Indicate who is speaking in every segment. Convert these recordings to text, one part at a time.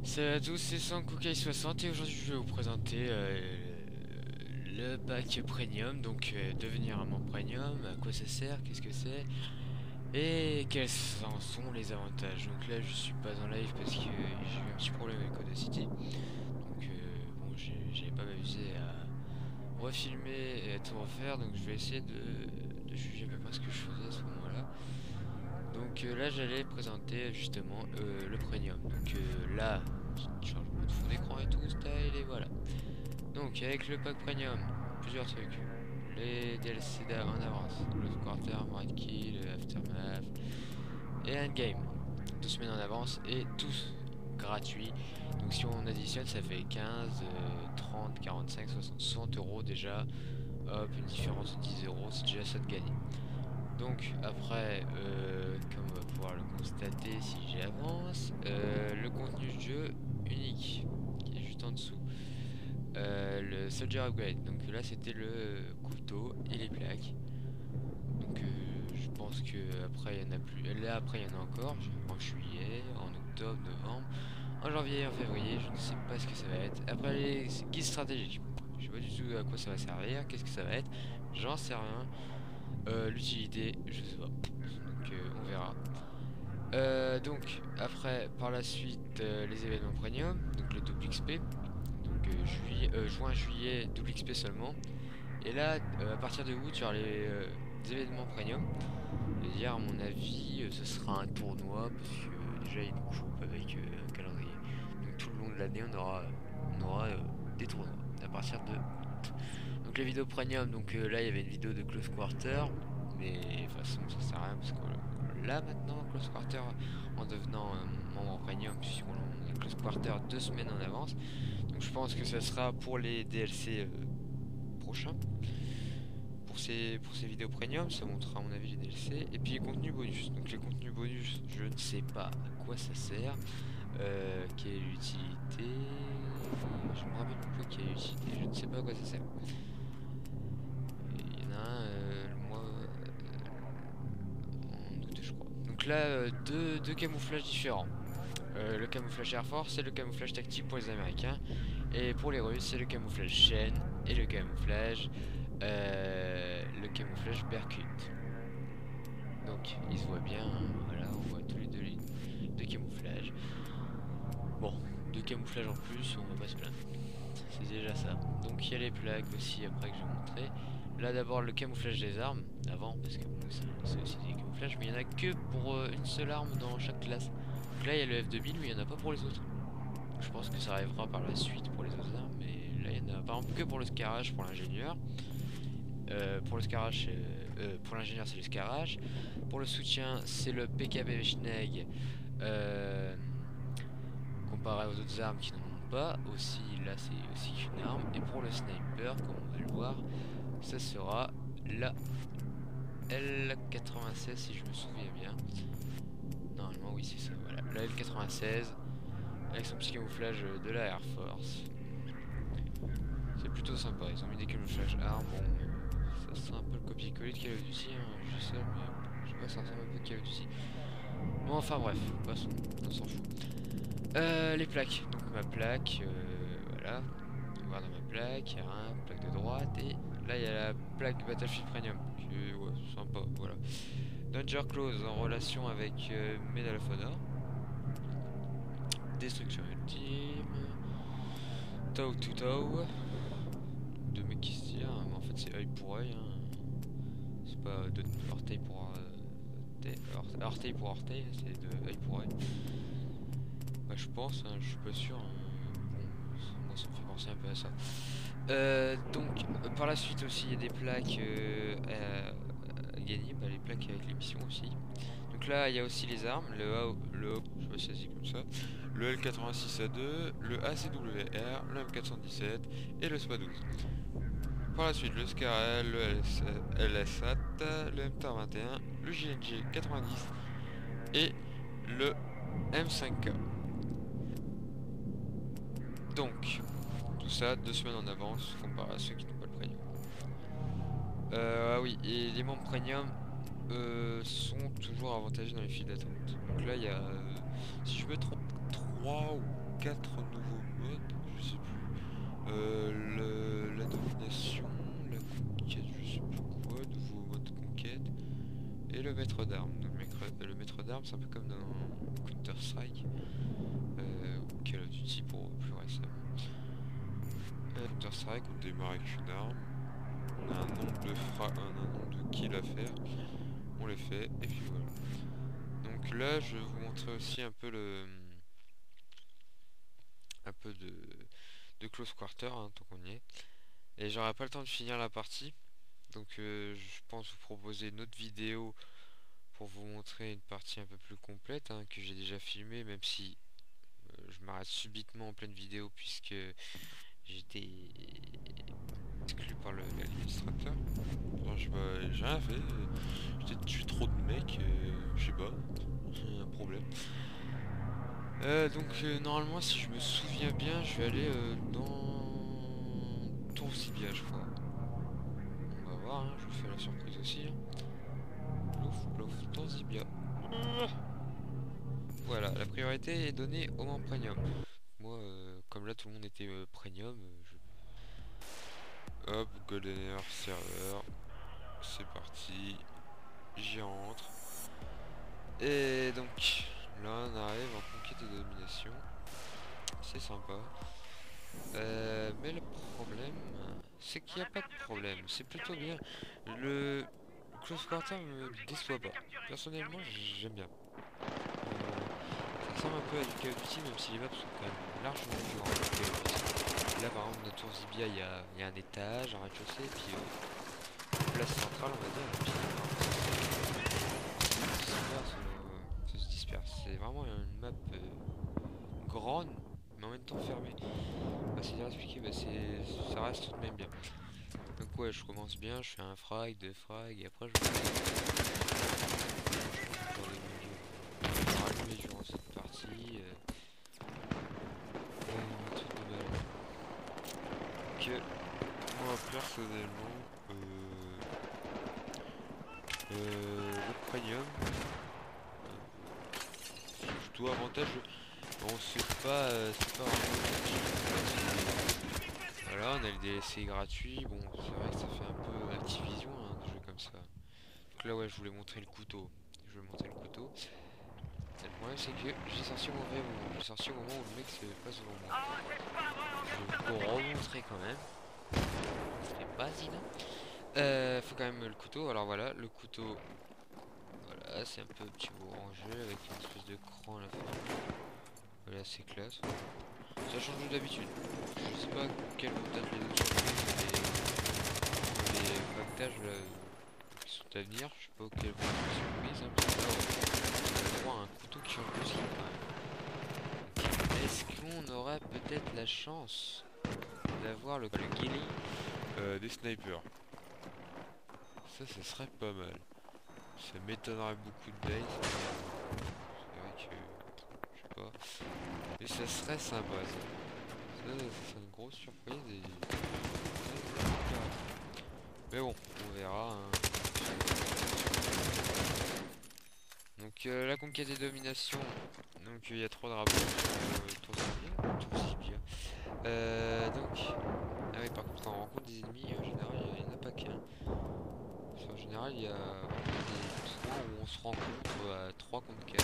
Speaker 1: Salut à tous, c'est Sankukai60 et aujourd'hui je vais vous présenter le pack premium, donc devenir un membre premium, à quoi ça sert, qu'est-ce que c'est et quels en sont les avantages. Donc là je suis pas en live parce que j'ai eu un petit problème avec Audacity, donc bon j'avais pas m'amusé à refilmer et à tout refaire, donc je vais essayer de juger à peu près ce que je faisais à ce moment-là. Donc là j'allais présenter justement le premium. Donc là, changement de fond d'écran et tout, style et voilà. Donc avec le pack premium, plusieurs trucs. Les DLC en avance, le Quarter, Red Kill, Aftermath et Endgame. 2 semaines en avance et tous gratuits. Donc si on additionne ça fait 15, 30, 45, 60, 60 euros déjà. Hop, une différence de 10 euros, c'est déjà ça de gagner. Donc après, comme on va pouvoir le constater si j'avance, le contenu du jeu unique qui est juste en dessous. Le Soldier Upgrade, donc là c'était le couteau et les plaques. Donc je pense que après il y en a plus. Là après il y en a encore, en juillet, en octobre, novembre, en janvier, en février, je ne sais pas ce que ça va être. Après les guides stratégiques, je sais pas du tout à quoi ça va servir, qu'est-ce que ça va être, j'en sais rien. L'utilité, je sais pas. Donc on verra. Donc après, par la suite, les événements premium, donc le double XP. Donc juin, juillet, double XP seulement. Et là, à partir de août, sur les événements premium, c'est-à-dire à mon avis, ce sera un tournoi parce que déjà il y a une coupe avec un calendrier. Donc tout le long de l'année, on aura des tournois à partir de août. Donc les vidéos premium, donc là il y avait une vidéo de Close Quarter, mais de toute façon ça sert à rien parce que là maintenant Close Quarter en devenant membre premium, puisqu'on a Close Quarter 2 semaines en avance, donc je pense que ça sera pour les DLC prochains. Pour ces vidéos premium, ça montrera à mon avis les DLC. Et puis les contenus bonus. Donc les contenus bonus, je ne sais pas à quoi ça sert. Quelle est l'utilité. Je me rappelle plus quelle est l'utilité. Je ne sais pas à quoi ça sert. Il y en a un le mois en août je crois. Donc là, deux camouflages différents. Le camouflage Air Force et le camouflage tactique pour les Américains. Et pour les Russes, c'est le camouflage chaîne et le camouflage Berkut. Donc il se voit bien, hein, voilà, on voit tous les deux camouflages. Bon, deux camouflages en plus, on va pas se plaindre. C'est déjà ça. Donc il y a les plaques aussi après que je vais montrer. Là d'abord le camouflage des armes, avant, parce que bon, c'est aussi des camouflages, mais il n'y en a que pour une seule arme dans chaque classe. Donc là il y a le F2000, mais il n'y en a pas pour les autres. Je pense que ça arrivera par la suite pour les autres armes, mais là il y en a par exemple que pour le Scarage, pour l'ingénieur. Pour le Scarage, pour l'ingénieur c'est le Scarage. Pour le soutien c'est le PKB Schneg. Comparé aux autres armes qui n'en ont pas, aussi là c'est aussi une arme. Et pour le sniper, comme on va le voir, ça sera la L96 si je me souviens bien. Normalement oui c'est ça, voilà, la L96 avec son petit camouflage de la Air Force. C'est plutôt sympa, ils ont mis des camouflages armes, bon ça sent un peu le copier-coller de Call of Duty, hein, je sais, mais je sais pas, ça ressemble un peu de Call of Duty. Bon enfin bref, passons, on s'en fout. Les plaques, donc ma plaque, voilà, on va dans ma plaque, il y a un plaque de droite, et là il y a la plaque Battlefield Premium, qui est ouais, sympa, voilà. Danger Close en relation avec Medal of Honor. Destruction Ultime. Toe to toe. Deux mecs qui se tirent, mais en fait c'est œil pour œil, hein. C'est pas de orteil pour orteil pour orteil, c'est de œil pour œil. Bah, je pense, hein, je suis pas sûr. Bon, moi ça me fait penser un peu à ça. Donc par la suite aussi il y a des plaques à gagner, bah, les plaques avec les missions aussi. Donc là il y a aussi les armes, le je sais pas si ça se dit comme ça, le L86A2, le ACWR, le M417 et le SPA12. Par la suite le Scarel, le LSAT, le MT21, le JNG 90 et le M5K. Donc, tout ça 2 semaines en avance comparé à ceux qui n'ont pas le premium. Ah oui, et les membres premium sont toujours avantagés dans les files d'attente. Donc là, il y a, si je me trompe, 3 ou
Speaker 2: 4 nouveaux modes, je sais plus. La domination, la conquête, je sais plus quoi, nouveau mode conquête, et le maître d'armes. Donc le maître d'armes, c'est un peu comme dans Counter-Strike, ou Call of Duty pour plus récemment. Counter-Strike, on démarre avec une arme, on a un nombre de kills à faire, on les fait, et puis voilà. Donc là, je vais vous montrer aussi un peu de close quarter, hein, tant qu'on y est. Et j'aurai pas le temps de finir la partie, donc je pense vous proposer une autre vidéo pour vous montrer une partie un peu plus complète, hein, que j'ai déjà filmée, même si je m'arrête subitement en pleine vidéo puisque j'étais exclu par l'administrateur. Enfin, j'ai rien fait, j'ai tué trop de mecs, je sais pas, un problème. Donc normalement, si je me souviens bien, je vais aller dans Tourzibia, je crois. On va voir, hein, je vous fais la surprise aussi, hein. Plouf, plouf, Tourzibia. Voilà, la priorité est donnée au membre premium. Moi, comme là tout le monde était premium, hop, Golden Earth serveur, c'est parti, j'y rentre. Et donc, là on arrive en conquête et domination, c'est sympa. Mais le problème, c'est qu'il n'y a pas de problème, c'est plutôt bien. Le Close Quarter me déçoit pas. Personnellement, j'aime bien. Ça ressemble un peu à du Call of Duty, même si les maps sont quand même largement plus grandes que Call of Duty. Là, par exemple, notre tour Zibia, il y a un étage, un rez-de-chaussée, et puis place centrale, on va dire. Et puis, ça se disperse. C'est vraiment une map grande, mais en même temps fermée. C'est dur à expliquer, mais ça reste tout de même bien. Donc ouais, je commence bien, je fais un frag, deux frags, et après je vais rallumer durant cette partie. Un truc de malade. Que moi personnellement, le premium, c'est plutôt avantageux. Bon, c'est pas vraiment. Voilà, on a le DLC gratuit. Bon, c'est vrai que ça fait un peu Activision, hein, des jeux comme ça. Donc là, ouais, je voulais montrer le couteau. Je vais montrer le couteau. Et le problème, c'est que j'ai sorti au mauvais moment. J'ai sorti au moment où le mec se passe devant moi. Je vais vous remontrer quand même. C'est pas évident. Faut quand même le couteau. Alors voilà, le couteau. Voilà, c'est un peu petit orangé avec une espèce de cran à la fin. Voilà, c'est classe. Ça change d'habitude. Je sais pas quel montage les autres surprises, mais les pactages là, qui sont à venir, je sais pas quel montage surprise, hein, parce que là, on a droit à un couteau qui change de skin quand même. Est-ce qu'on aurait peut-être la chance d'avoir le ghillie des snipers? Ça serait pas mal. Ça m'étonnerait beaucoup de base. C'est vrai que je sais pas. Mais ça serait sympa ça. Ça serait une grosse surprise et. Mais bon, on verra, hein. Donc la conquête et domination. Donc il y a 3 drapeaux sur Tourzibia. Donc. Ah oui, par contre quand on rencontre des ennemis, en général il n'y en a pas qu'un. En général il y a des tournois où on se rencontre à 3 contre 4,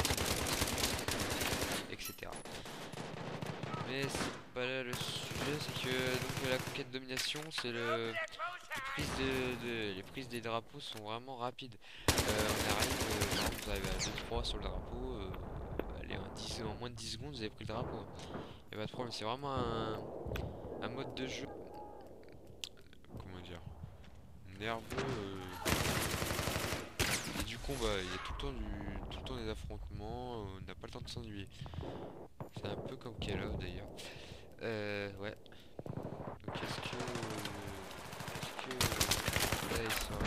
Speaker 2: etc. Mais c'est pas là le sujet, c'est que donc la conquête domination, c'est les prises des drapeaux sont vraiment rapides. On arrive, par exemple, vous arrivez à 2-3 sur le drapeau, allez, en moins de 10 secondes, vous avez pris le drapeau. Y'a pas de problème, c'est vraiment un mode de jeu, comment dire, nerveux, et du combat. Il y a tout le temps des affrontements, on n'a pas le temps de s'ennuyer. C'est un peu comme Call of d'ailleurs. Ouais. Donc là ils sont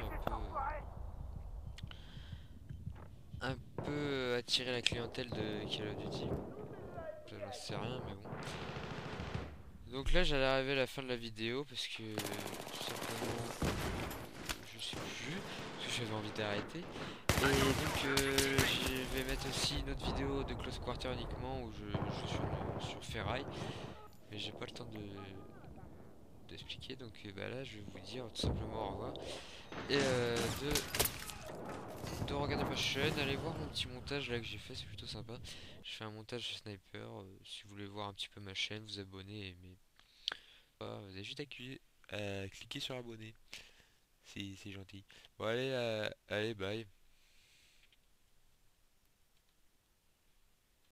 Speaker 2: un peu attirer la clientèle de Call of Duty. Ça, j'en sais rien, mais bon. Donc là j'allais arriver à la fin de la vidéo parce que tout simplement je sais plus, parce que j'avais envie d'arrêter.
Speaker 1: Et donc je vais mettre aussi une autre vidéo de Close Quarter uniquement où je joue sur Ferraille. Mais j'ai pas le temps d'expliquer, donc bah là je vais vous dire tout simplement au revoir. Et de regarder ma chaîne, allez voir mon petit montage là que j'ai fait, c'est plutôt sympa. Je fais un montage de sniper, si vous voulez voir un petit peu ma chaîne, vous abonner, mais vous avez juste à cliquer sur abonner, c'est gentil. Bon allez, allez bye.